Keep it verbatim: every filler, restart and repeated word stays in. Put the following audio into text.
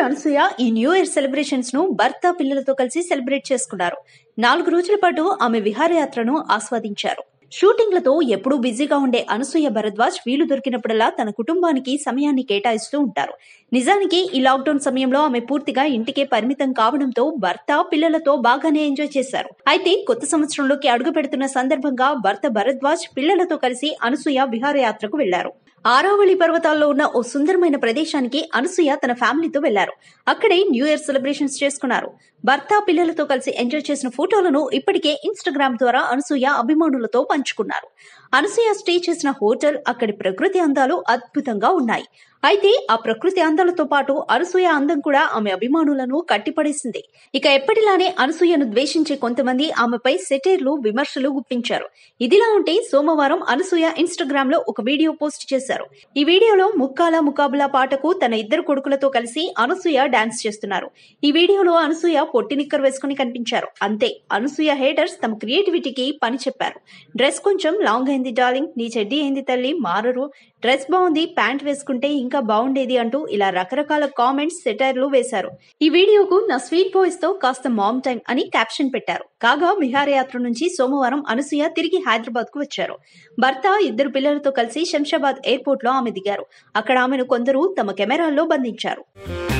అనసూయ ఈ new year celebrations ను భర్త పిల్లలతో కలిసి సెలబ్రేట్ చేసుకున్నారు. నాలుగు రోజుల పాటు ఆమె విహారయాత్రను ఆస్వాదించారు. షూటింగ్లతో ఎప్పుడూ బిజీగా ఉండే అనసూయ భరద్వాజ్ వీలు దొరికినప్పుడల్లా తన కుటుంబానికి సమయాన్ని కేటాయిస్తూ ఉంటారు. నిజానికి ఈ లాక్డౌన్ సమయంలో ఆమె పూర్తిగా ఇంటికే పరిమితం కావడంతో భర్త పిల్లలతో బాగానే ఎంజాయ్ చేశారు. అయితే కొత్త సంవత్సరంలోకి అడుగు పెడుతున్న సందర్భంగా భర్త భరద్వాజ్ పిల్లలతో కలిసి అనసూయ విహారయాత్రకు వెళ్లారు. ఆరావళి పర్వతాల్లో ఉన్న ఓ సుందరమైన ప్రదేశానికి అనసూయ తన ఫ్యామిలీతో వెళ్లారు. అక్కడే న్యూ ఇయర్ సెలబ్రేషన్స్ చేసుకున్నారు. భర్త పిల్లలతో కలిసి ఎంజాయ్ చేసిన ఫోటోలను ఇప్పటికే ఇన్స్టాగ్రామ్ ద్వారా అనసూయ అభిమానులతో పంచుకున్నారు. అనసూయ స్టే చేసిన హోటల్, అక్కడి ప్రకృతి అందాలు అద్భుతంగా ఉన్నాయి. అయితే ఆ ప్రకృతి అందాలతో పాటు అనసూయ అందం కూడా ఆమె అభిమానులను కట్టిపడేసింది. ఇక ఎప్పటిలానే అనసూయను ద్వేషించే కొంతమంది ఆమెపై సెటైర్లు, విమర్శలు గుప్పించారు. ఇదిలా ఉంటే సోమవారం అనసూయ ఇన్స్టాగ్రామ్ లో ఒక వీడియో పోస్ట్ చేశారు. ఈ వీడియోలో ముక్కాల ముకాబులా పాటకు తన ఇద్దరు కొడుకులతో కలిసి అనసూయ డాన్స్ చేస్తున్నారు. ఈ వీడియోలో అనసూయ పొట్టి నిక్కర్ వేసుకుని కనిపించారు. అంతే, అనసూయ హేటర్స్ తమ క్రియేటివిటీకి పని చెప్పారు. డ్రెస్ కొంచెం లాంగ్ అయింది డార్లింగ్, నీ చెడ్డీ అయింది తల్లి, మారరు, డ్రెస్ బాగుంది, ప్యాంట్ వేసుకుంటే ఇంకా బాగుండేది అంటూ ఇలా రకరకాల కామెంట్స్, సెటైర్లు వేశారు. ఈ వీడియోకు నా స్వీట్ బాయ్స్ తో కాస్త మామ్ టైం అని క్యాప్షన్ పెట్టారు. కాగా విహారయాత్ర నుంచి సోమవారం అనసూయ తిరిగి హైదరాబాద్ కు వచ్చారు. భర్త, ఇద్దరు పిల్లలతో కలిసి శంషాబాద్ ఎయిర్పోర్ట్ లో ఆమె దిగారు. అక్కడ ఆమెను కొందరు తమ కెమెరాల్లో బంధించారు.